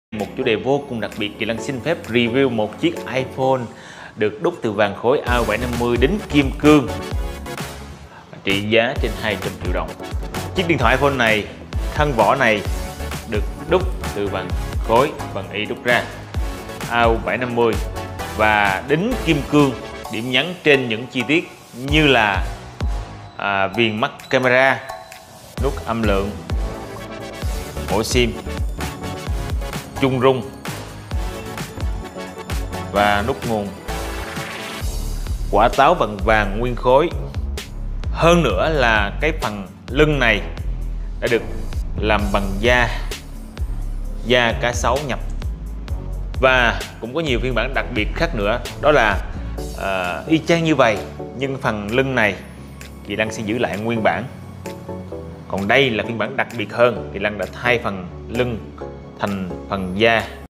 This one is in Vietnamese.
Một chủ đề vô cùng đặc biệt, Kỳ Lân xin phép review một chiếc iPhone được đúc từ vàng khối A750 đính kim cương, trị giá trên 200 triệu đồng. Chiếc điện thoại iPhone này, thân vỏ này được đúc từ vàng khối, vàng y đúc ra A750 và đính kim cương, điểm nhấn trên những chi tiết như là viền mắt camera, nút âm lượng, ổ sim, chung rung và nút nguồn, quả táo bằng vàng nguyên khối. Hơn nữa là cái phần lưng này đã được làm bằng da cá sấu nhập. Và cũng có nhiều phiên bản đặc biệt khác nữa, đó là y chang như vậy nhưng phần lưng này Kỳ Lân sẽ giữ lại nguyên bản. Còn đây là phiên bản đặc biệt hơn, Kỳ Lân đã thay phần lưng thành phần da.